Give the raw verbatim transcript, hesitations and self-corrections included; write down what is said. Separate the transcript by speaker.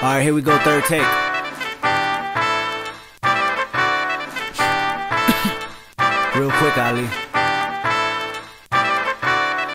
Speaker 1: Alright, here we go, third take. Real quick, Ali.